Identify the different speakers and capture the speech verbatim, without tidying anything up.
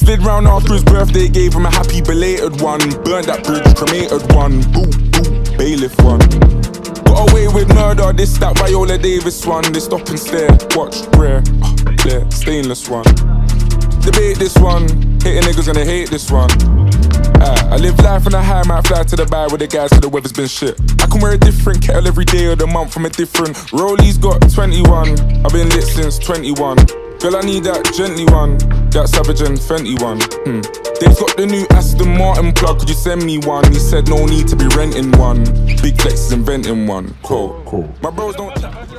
Speaker 1: Slid round after his birthday, gave him a happy belated one. Burned that bridge, cremated one. Boo, boo, bailiff one. Got away with murder, this, that Viola Davis one. They stop and stare, watch, rare, oh, clear, stainless one. Debate this one, hating niggas gonna hate this one. uh, I live life on a high, might fly to the bar with the guys till the weather's been shit. I can wear a different kettle every day of the month from a different. Rollies got twenty-one, I've been lit since twenty-one. Girl, I need that gently one, that Savage and Fenty one. hmm. They've got the new Aston Martin plug, could you send me one? He said no need to be renting one. Big Flex is inventing one. Cool, cool. My bros don't chat.